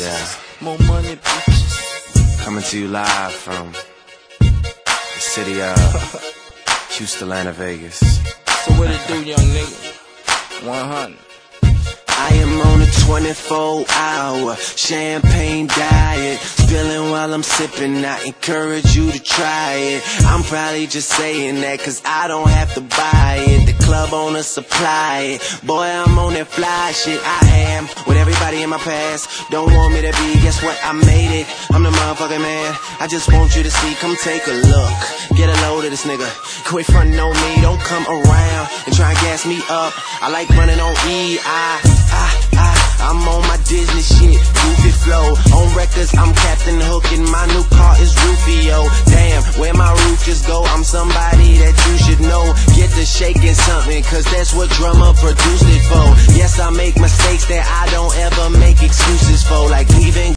Yeah. More money, bitches. Coming to you live from the city of Houston, Atlanta, Vegas. So what it do, young nigga? 100. I am on a 24-hour champagne diet, spilling while I'm sipping. I encourage you to try it. I'm probably just saying that cause I don't have to buy it. The club owner supply it. Boy, I'm on that fly shit. I am with everybody in my past. Don't want me to be, guess what? I made it. I'm the motherfucking man. I just want you to see, come take a look. Get a load of this nigga. Quit frontin' on me, don't come around and try and gas me up. I like running on E. I'm on my Disney shit, goofy flow. On records, I'm Captain Hook and my new car is Rufio. Damn, where my roof just go? I'm somebody that you should know. Get to shaking something, cause that's what drummer produced it for. Yes, I make mistakes that I don't ever make